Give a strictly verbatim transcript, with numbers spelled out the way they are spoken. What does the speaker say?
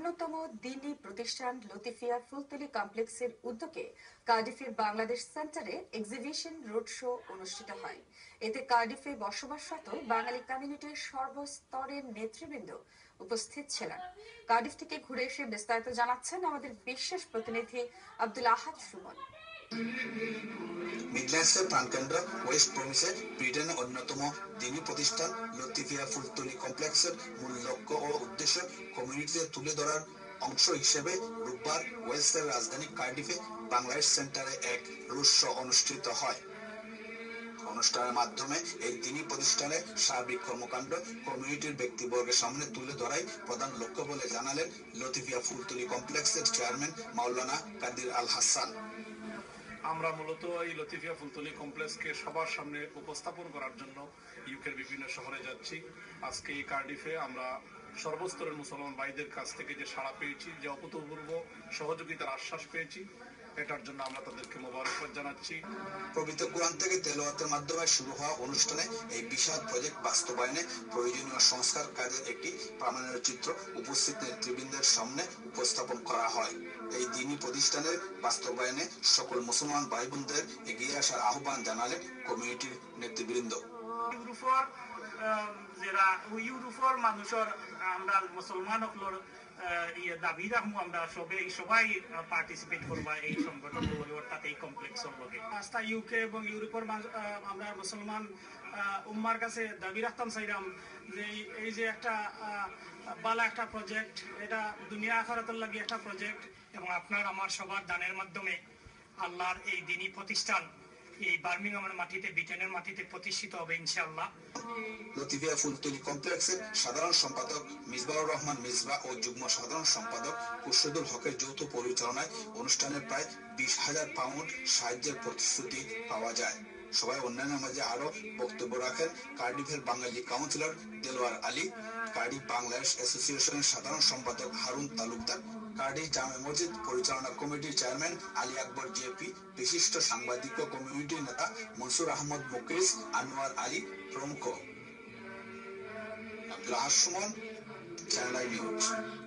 অন্যতম দ্বীনি প্রতিষ্ঠান লতিফিয়া ফুলতলী কমপ্লেক্সের উদ্যোগে কার্ডিফের বাংলাদেশ সেন্টারে এক্সিবিশন রোড শো অনুষ্ঠিত হয়। এতে কার্ডিফে বসবাসরত বাঙালি কমিউনিটির সর্বস্তরের নেতৃবৃন্দ উপস্থিত ছিলেন। কার্ডিফ থেকে ঘুরে এসে বিস্তারিত জানাচ্ছেন আমাদের বিশেষ প্রতিনিধি আব্দুল আহাদ সুমন। মিডল্যান্ডসের প্রাণকেন্দ্র ওয়েস্ট প্রমিসে ব্রিটেনের অন্যতম দ্বীনি প্রতিষ্ঠান লতিফিয়া ফুলতলী কমপ্লেক্সের মূল লক্ষ্য ও উদ্দেশ্য কমিউনিটিতে তুলে ধরার অংশ হিসেবে রোববার ওয়েলসের রাজধানী কার্ডিফে বাংলাদেশ সেন্টারে এক রোড শো অনুষ্ঠিত হয়। অনুষ্ঠানের মাধ্যমে এই দ্বীনি প্রতিষ্ঠানের সার্বিক কর্মকাণ্ড কমিউনিটির ব্যক্তিবর্গের সামনে তুলে ধরাই প্রধান লক্ষ্য বলে জানালেন লতিফিয়া ফুলতলী কমপ্লেক্সের চেয়ারম্যান মাওলানা কাদির আল হাসান। আমরা মূলত এই লতিফিয়া ফুলতলী কমপ্লেক্সকে সবার সামনে উপস্থাপন করার জন্য ইউকের বিভিন্ন শহরে যাচ্ছি। আজকে এই কার্ডিফে আমরা সর্বস্তরের মুসলমান ভাইদের কাছ থেকে যে সাড়া পেয়েছি, যে অভূতপূর্ব সহযোগিতার আশ্বাস পেয়েছি, এটার জন্য আমরা তাদেরকে মোবারকবাদ জানাচ্ছি। পবিত্র কোরআন থেকে তেলাওয়াতের মাধ্যমে শুরু হওয়া অনুষ্ঠানে এই বিশাল প্রজেক্ট বাস্তবায়নে প্রয়োজনীয় সংস্কার কাজের একটি প্রামাণ্য চিত্র উপস্থিত নেতৃবৃন্দের সামনে উপস্থাপন করা হয়। এই দ্বীনি প্রতিষ্ঠানের বাস্তবায়নে সকল মুসলমান ভাই বোনদের এগিয়ে আসার আহ্বান জানালেন কমিউনিটির নেতৃবৃন্দ। ইউরোপর যারা ইউরোপর মানুষের আমরা মুসলমান হকলর ইয়ে দাবি রাখবো, আমরা সবাই সবাই পার্টিসিপেট করবা এই সংগঠন অর্থাৎ এই কমপ্লেক্সের লগে। আস্থা ইউকে এবং ইউরোপের আমরা মুসলমান উম্মার কাছে দাবি রাখতাম চাইলাম যে এই যে একটা বালা একটা প্রজেক্ট, এটা দুনিয়া আখিরাতের লাগি একটা প্রজেক্ট, এবং আপনার আমার সবার দানের মাধ্যমে আল্লাহর এই দ্বীনি প্রতিষ্ঠান এই বার্মিংহামের মাটিতে, ব্রিটেনের মাটিতে প্রতিষ্ঠিত হবে ইনশাআল্লাহ। লতিফিয়া ফুলতলী কমপ্লেক্সের সাধারণ সম্পাদক মিসবাহুর রহমান মিসবাহ ও যুগ্ম সাধারণ সম্পাদক খুরশেদুল হকের যৌথ পরিচালনায় অনুষ্ঠানে প্রায় বিশ হাজার পাউন্ড সাহায্যের প্রতিশ্রুতি পাওয়া যায়। সবাই অন্যান্য মাঝে আরো বক্তব্য রাখেন কার্ডিফের বাঙালি কাউন্সিলর দেলোয়ার আলী, কার্ডিফ বাংলাদেশ অ্যাসোসিয়েশনের সাধারণ সম্পাদক হারুন তালুকদার, কার্ডিফ জামে মসজিদ পরিচালনা কমিটির চেয়ারম্যান আলী আকবর জেপি, বিশিষ্ট সাংবাদিক ও কমিউনিটি নেতা মনসুর আহমদ মুকরিস, আনোয়ার আলী প্রমুখ। Abdul Ahad Sumon, channel I news.